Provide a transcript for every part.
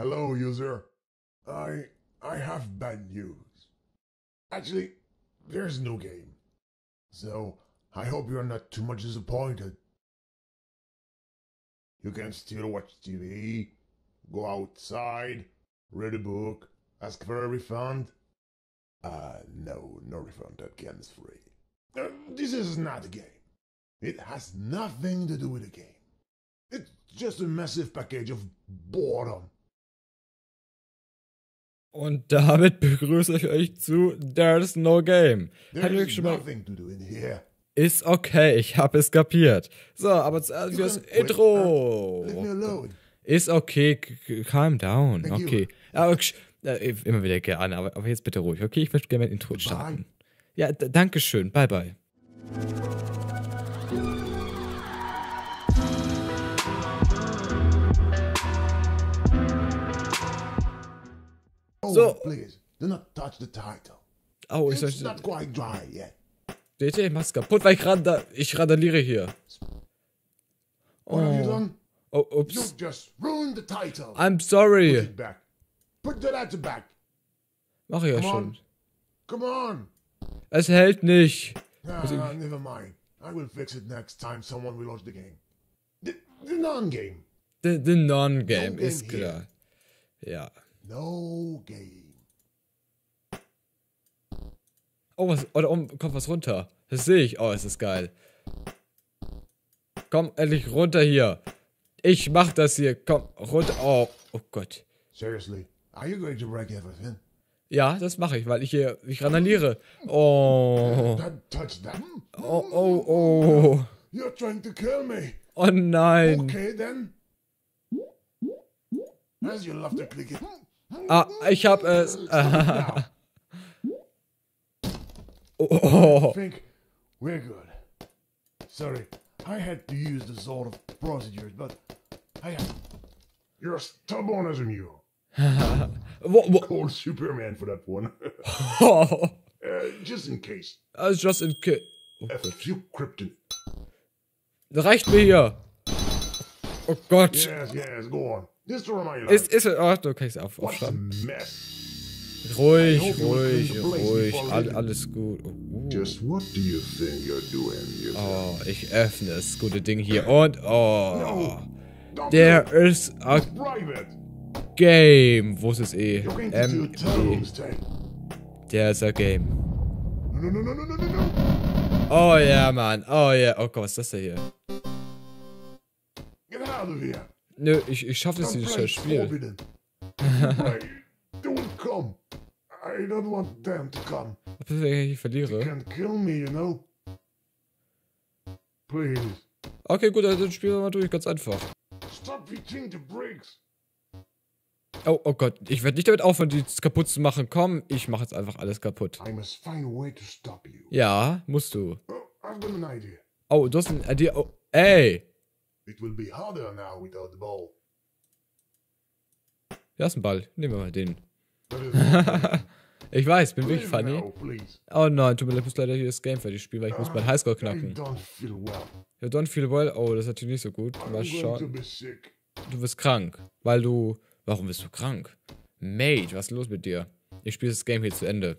Hello, user. I have bad news. Actually, there's no game. So, I hope you're not too much disappointed. You can still watch TV, go outside, read a book, ask for a refund. No refund, that game is free. This is not a game. It has nothing to do with the game. It's just a massive package of boredom. Und damit begrüße ich euch zu There's No Game. There's nothing to do in here. Ist okay, ich habe es kapiert. So, aber zuerst das Intro. Leave me alone. Ist okay, calm down. Thank Okay. Aber, immer wieder gerne, aber jetzt bitte ruhig, okay? Ich möchte gerne mein Intro starten. Ja, danke schön. Bye, bye. Oh, So. please, do not touch the title. Oh, ich It's soll. not quite dry yet. Seht ihr, ich mach's kaputt, weil ich randaliere hier. What have you done? Oh, You ups. just ruined the title. I'm Put sorry. it back. Put the letter back. Mach ich ja Come schon. on. Come on. Es hält nicht. Never mind. I will fix it next time someone will launch the game. The non-game. The Non-Game, No ist game klar. Ja. No game. Oh, was, oder kommt was runter. Das sehe ich. Oh, es ist geil. Komm, endlich runter hier. Ich mach das hier. Komm, runter. Oh Gott. Seriously, are you going to break everything? Ja, das mache ich, weil ich randaliere. Oh. Touch that. Oh. You're trying to kill me. Oh nein. Okay then. As you love to click it. Ah, ich hab es. Now, Oh. I think we're good. Sorry, I had to use the sort of procedures, but you're stubborn as a mule. Wo. Call Superman for that one. Oh. Just in case. Also just in case. Oh A Gott. few krypton. Reicht mir hier. Oh Gott. Yes, go on. Destroy my life. Ist in Ordnung. Okay, ich What's a aufschreiben. mess? Ruhig. Alles gut. Just what do you think you're doing? Oh, ich öffne das gute Ding hier und No, don't there do it. is a It's private. game. Wo ist es E? You're going to do a terrible mistake. Der ist a game. No. Oh ja, Mann. Oh ja. Oh Gott, was ist das denn hier? Get out of here. Nö, ich schaff das Don't nicht, play das Spiel. forbidden. Hey, don't come. I don't want them to come. Was ist, wenn ich They verliere? can kill me, you know. Please, Okay, gut, dann spielen wir mal durch. Ganz einfach. stop hitting the bricks. Oh Gott, ich werde nicht damit aufhören, die kaputt zu machen. Komm, ich mache jetzt einfach alles kaputt. I must find a way to stop you. Ja, musst du. Oh, I've got an idea. Oh, du hast ein Idee. Oh, ey. It will be harder now without the ball. Da ist ein Ball. Nehmen wir mal den. That is Ich weiß, bin wirklich Leave funny. now, please. Oh nein, tut mir leid, ich muss leider hier das Game fertig spielen, weil ich muss meinen Highscore I knacken. don't feel well. You don't feel well? Oh, das ist natürlich nicht so gut. I'm Mal going to schauen. be sick. Du bist krank. Weil du... Warum bist du krank? Mate, was ist los mit dir? Ich spiele das Game hier zu Ende.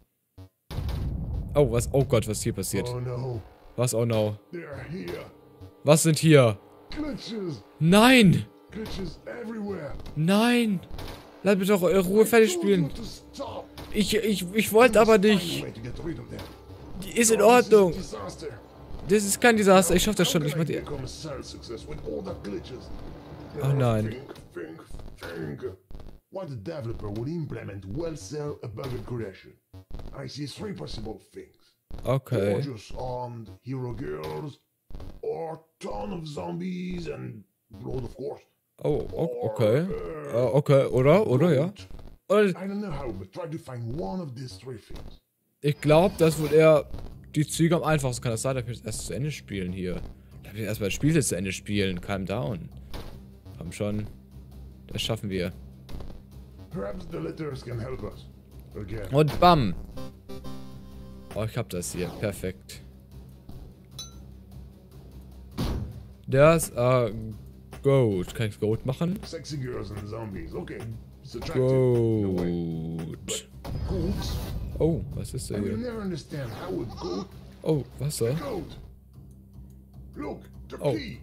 Oh, was? Oh Gott, was ist hier passiert? Oh no, Was? Oh no. they're here. Was sind hier? Glitches. Nein! Glitches everywhere. Nein! Lass mich doch in Ruhe fertig spielen. To stop. Ich wollte aber Find a nicht. way to get rid of them. Die ist in This is a Ordnung. disaster. Das ist kein Desaster. Ich schaff das How schon. can Ich mach I die... become a sales success with all the glitches? Oh nein. Think. What a developer would implement will sell a bugged creation. I see three possible things. Okay. Gorgeous armed hero girls, or ton of zombies and blood, of course. Oh, okay. Okay, oder, ja. Und I don't know how, but try to find one of these three things. ich glaube, das wird eher die Züge am einfachsten. Kann das sein, dass wir das erst zu Ende spielen hier? Dass wir erstmal das Spiel jetzt zu Ende spielen. Calm down. Komm schon. Das schaffen wir. Perhaps the letters can help us. Again. Und bam. Oh, ich hab das hier. Perfekt. Das, Goat. Kann ich Goat machen? Sexy girls and zombies. Okay. It's attractive. No way. Goat. Goats? Oh, was ist da I will hier? never understand how a goat. Oh, Wasser. Goat. Look, the Oh. key.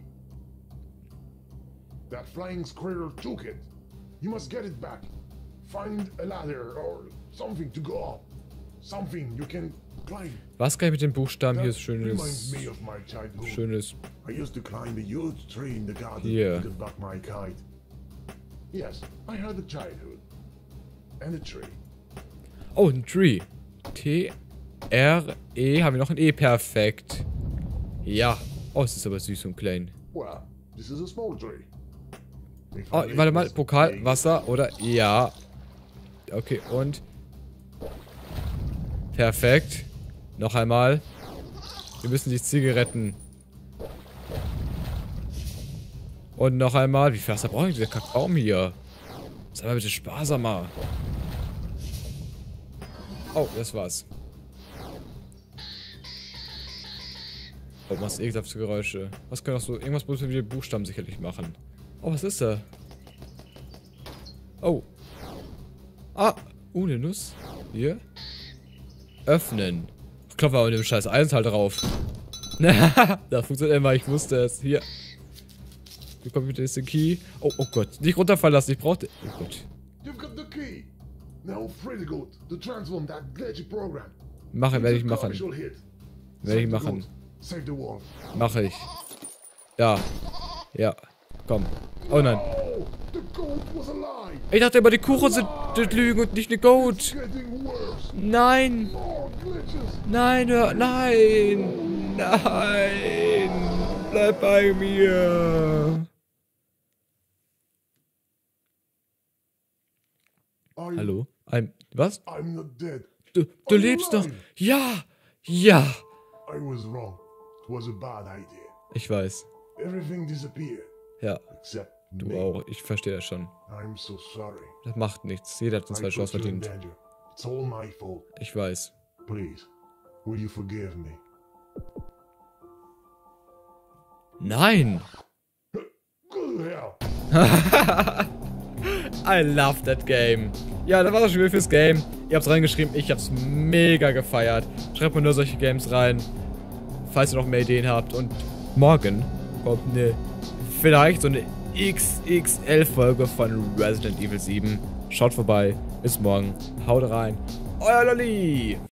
That flying squirrel took it. You must get it back. Find a ladder or something to go up. Something you can climb. Was kann ich mit den Buchstaben hier That so reminds schönes... me of my childhood. Schönes... I used to climb a huge tree in the garden Yeah. to get back my kite. Yes, I had a childhood. And a tree. Oh, ein Tree. T-R-E. Haben wir noch ein E. Perfekt. Ja. Oh, es ist aber süß und klein. Well, this is a small tree. If Oh, I warte mal. was Pokal, big, Wasser oder... Ja. Okay, und... Perfekt. Noch einmal. Wir müssen die Ziege retten. Und noch einmal. Wie viel Wasser brauche ich dieser Kakaobaum hier? Sei mal bitte sparsamer. Oh, das war's. Oh, was ekelhafte Geräusche. Was können auch so... Irgendwas muss mit den Buchstaben sicherlich machen. Oh, was ist da? Oh. Ah. Eine Nuss. Hier. Öffnen. Klopfen wir aber mit dem scheiß Eisen halt drauf. Das funktioniert immer, ich wusste es. Hier. Bekommt bitte den Key. Oh, oh Gott. Nicht runterfallen lassen, ich brauchte... Oh Gott. You've got the key. Now free the goat to transform that glitchy program. Mache, werde ich It's a machen. crucial hit. Werde ich Save the machen. goat. Save the wolf. Mache ich. Ja. Ja. Komm. Oh nein. Oh, the goat was alive. Ich dachte immer, die Kuchen sind Lügen und nicht eine Goat. Getting worse. Nein. More glitches. Nein, hör, nein. Nein. Bleib bei mir. Hallo? Was? I'm not dead. Du Are you lebst noch. alive? Ja. Ja. I was wrong. It was a bad idea. Ich weiß. Everything disappeared. Ja. Except Du me. auch. Ich verstehe das schon. I'm so sorry. Das macht nichts. Jeder hat eine I zweite Chance put you in verdient. danger. It's all my fault. Ich weiß. Please, will you forgive me? Nein. Good hell. I love that game. Ja, das war das Spiel fürs Game. Ihr habt's reingeschrieben, ich hab's mega gefeiert. Schreibt mir nur solche Games rein, falls ihr noch mehr Ideen habt. Und morgen kommt vielleicht so eine XXL-Folge von Resident Evil 7. Schaut vorbei. Bis morgen. Haut rein. Euer Lolli.